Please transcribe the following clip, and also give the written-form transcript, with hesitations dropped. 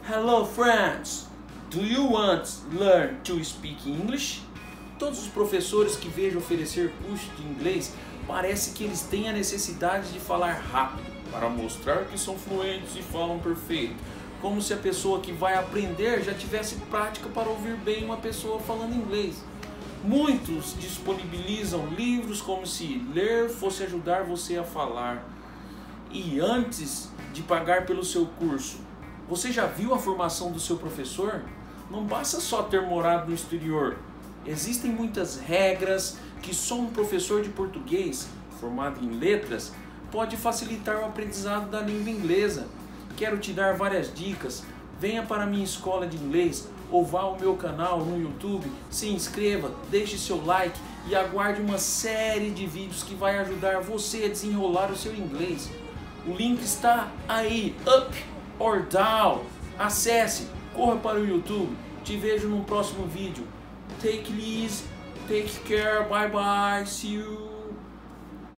Hello friends! Do you want to learn to speak English? Todos os professores que vejo oferecer curso de inglês parece que eles têm a necessidade de falar rápido para mostrar que são fluentes e falam perfeito, como se a pessoa que vai aprender já tivesse prática para ouvir bem uma pessoa falando inglês. Muitos disponibilizam livros como se ler fosse ajudar você a falar. E antes de pagar pelo seu curso, você já viu a formação do seu professor? Não basta só ter morado no exterior. Existem muitas regras que só um professor de português, formado em letras, pode facilitar o aprendizado da língua inglesa. Quero te dar várias dicas. Venha para a minha escola de inglês ou vá ao meu canal no YouTube, se inscreva, deixe seu like e aguarde uma série de vídeos que vai ajudar você a desenrolar o seu inglês. O link está aí, up or down. Acesse, corra para o YouTube. Te vejo no próximo vídeo. Take it easy, take care, bye bye, see you.